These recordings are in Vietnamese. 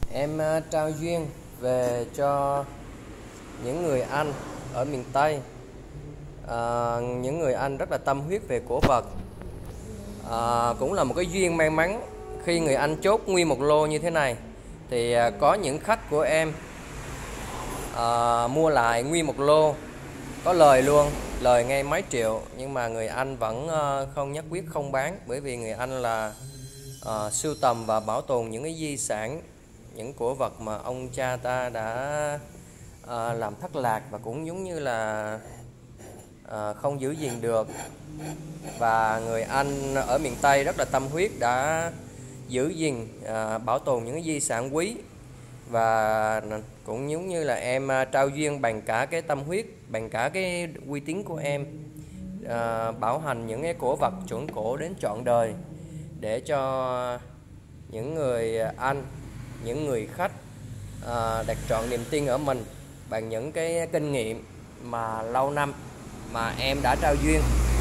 Em trao duyên về cho những người anh ở miền Tây, những người anh rất là tâm huyết về cổ vật. Cũng là một cái duyên may mắn khi người anh chốt nguyên một lô như thế này thì có những khách của em mua lại nguyên một lô, có lời luôn, lời ngay mấy triệu, nhưng mà người anh vẫn không nhất quyết không bán, bởi vì người anh là sưu tầm và bảo tồn những cái di sản, những cổ vật mà ông cha ta đã làm thất lạc và cũng giống như là không giữ gìn được. Và người anh ở miền Tây rất là tâm huyết đã giữ gìn, bảo tồn những cái di sản quý, và cũng giống như là em trao duyên bằng cả cái tâm huyết, bằng cả cái uy tín của em, bảo hành những cái cổ vật chuẩn cổ đến trọn đời, để cho những người anh, những người khách đặt trọn niềm tin ở mình bằng những cái kinh nghiệm mà lâu năm mà em đã trao duyên.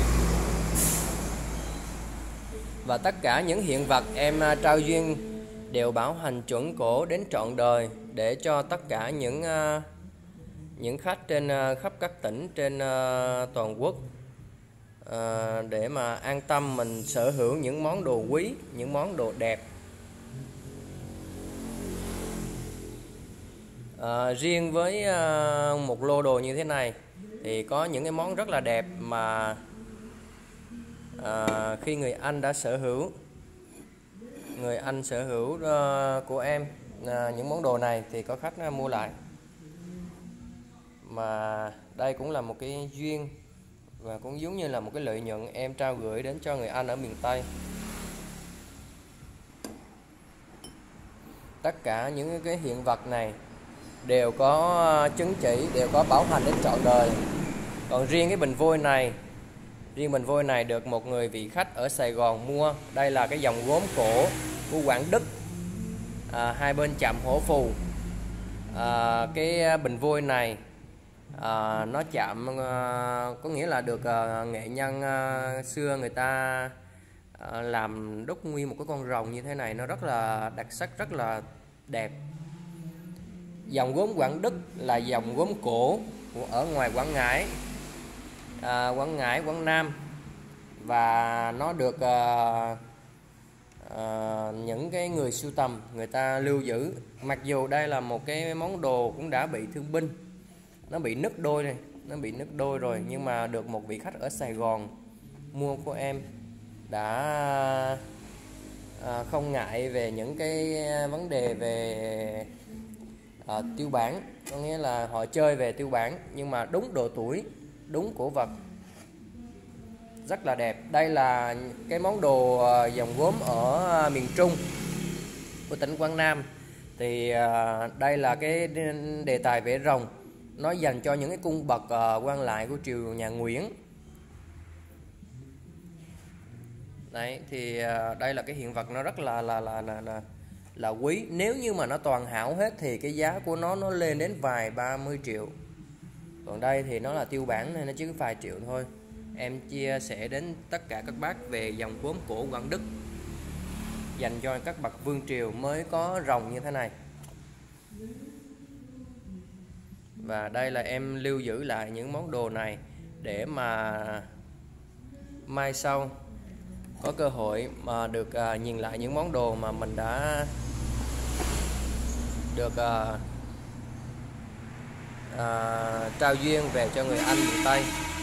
Và tất cả những hiện vật em trao duyên đều bảo hành chuẩn cổ đến trọn đời, để cho tất cả những khách trên khắp các tỉnh trên toàn quốc để mà an tâm mình sở hữu những món đồ quý, những món đồ đẹp. Riêng với một lô đồ như thế này thì có những cái món rất là đẹp mà khi người anh đã sở hữu, người anh sở hữu của em những món đồ này thì có khách mua lại. Mà đây cũng là một cái duyên và cũng giống như là một cái lợi nhuận em trao gửi đến cho người anh ở miền Tây. Tất cả những cái hiện vật này đều có chứng chỉ, đều có bảo hành đến trọn đời. Còn riêng cái bình vôi này, riêng bình vôi này được một người vị khách ở Sài Gòn mua. Đây là cái dòng gốm cổ của Quảng Đức, hai bên chạm Hổ Phù. Cái bình vôi này nó chạm, có nghĩa là được nghệ nhân xưa người ta làm đúc nguyên một cái con rồng như thế này, nó rất là đặc sắc, rất là đẹp. Dòng gốm Quảng Đức là dòng gốm cổ ở ngoài Quảng Ngãi, Quảng Nam, và nó được những cái người sưu tầm người ta lưu giữ. Mặc dù đây là một cái món đồ cũng đã bị thương binh, nó bị nứt đôi này, nó bị nứt đôi rồi, nhưng mà được một vị khách ở Sài Gòn mua của em đã không ngại về những cái vấn đề về tiêu bản, có nghĩa là họ chơi về tiêu bản nhưng mà đúng độ tuổi, đúng cổ vật, rất là đẹp. Đây là cái món đồ dòng gốm ở miền Trung của tỉnh Quảng Nam. Thì đây là cái đề tài vẽ rồng, nó dành cho những cái cung bậc quan lại của triều nhà Nguyễn. Đấy, thì đây là cái hiện vật nó rất là quý. Nếu như mà nó toàn hảo hết thì cái giá của nó lên đến vài 30 triệu. Còn đây thì nó là tiêu bản nên nó chỉ vài triệu thôi. Em chia sẻ đến tất cả các bác về dòng gốm cổ Quảng Đức, dành cho các bậc vương triều mới có rồng như thế này. Và đây là em lưu giữ lại những món đồ này để mà mai sau có cơ hội mà được nhìn lại những món đồ mà mình đã được trao duyên về cho người anh miền Tây.